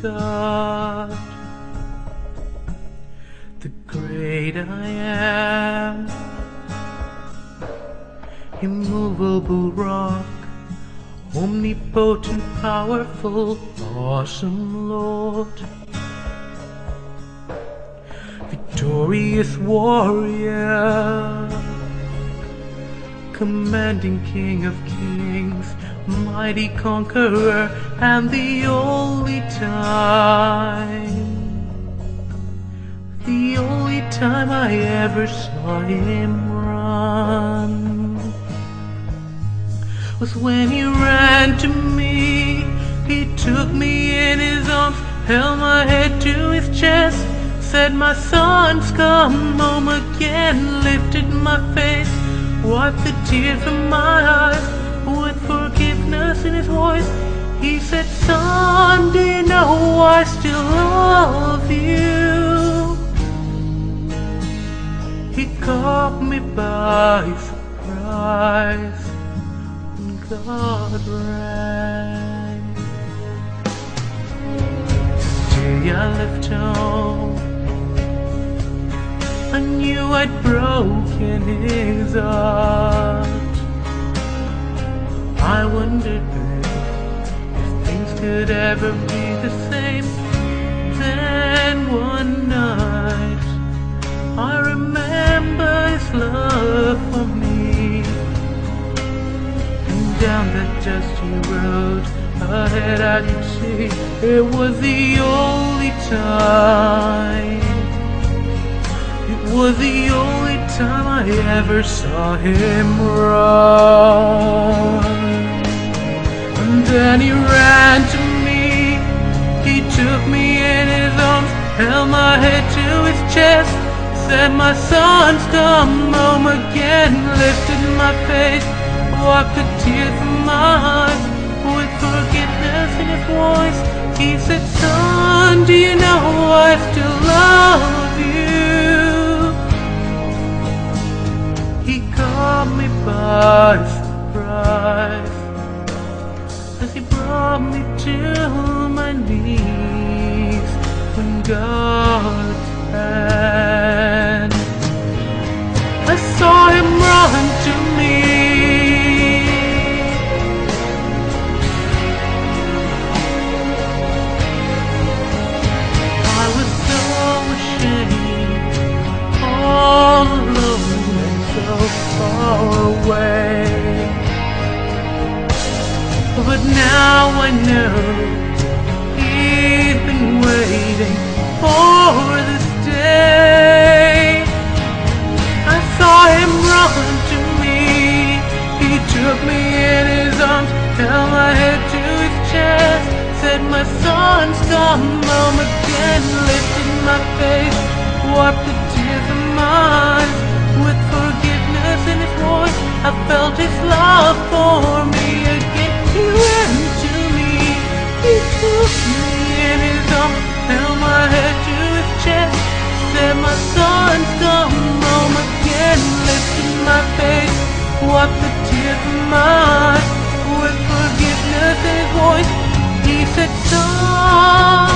God, the great I am, immovable rock, omnipotent, powerful, awesome Lord, victorious warrior, commanding King of Kings, mighty conqueror, and the only time I ever saw him run was when he ran to me. He took me in his arms, held my head to his chest, said, "My son's come home again," lifted my face, wiped the tears from my eyes with forgiveness in his voice. He said, "Son, do you know I still love you?" He caught me by surprise when God ran. The day I left home, I knew I'd broken his heart. I wondered, babe, if things could ever be the same. Then one night I remember his love for me, and down that dusty road ahead I could see it was the only time. It was the only time I ever saw him run. And then he ran to me, he took me in his arms, held my head to his chest, said, "My son's come home again," lifted my face, wiped the tears from my eyes with forgiveness in his voice. He said, "Son, do you know I still love you?" He caught me by surprise as he brought me to my knees when God's hand. I saw him run to me. I was so ashamed, all alone and so far away. But now I know he's been waiting for this day. I saw him run to me. He took me in his arms, held my head to his chest, said, "My son's come home again," lifted my face, wiped the tears from my eyes with forgiveness in his voice. I felt his love for me again. He ran to me, he took me in his arms, held my head to his chest, said, "My son's come home again," lifted my face, wiped the tears from my eyes with forgiveness in his voice. He said, "Son,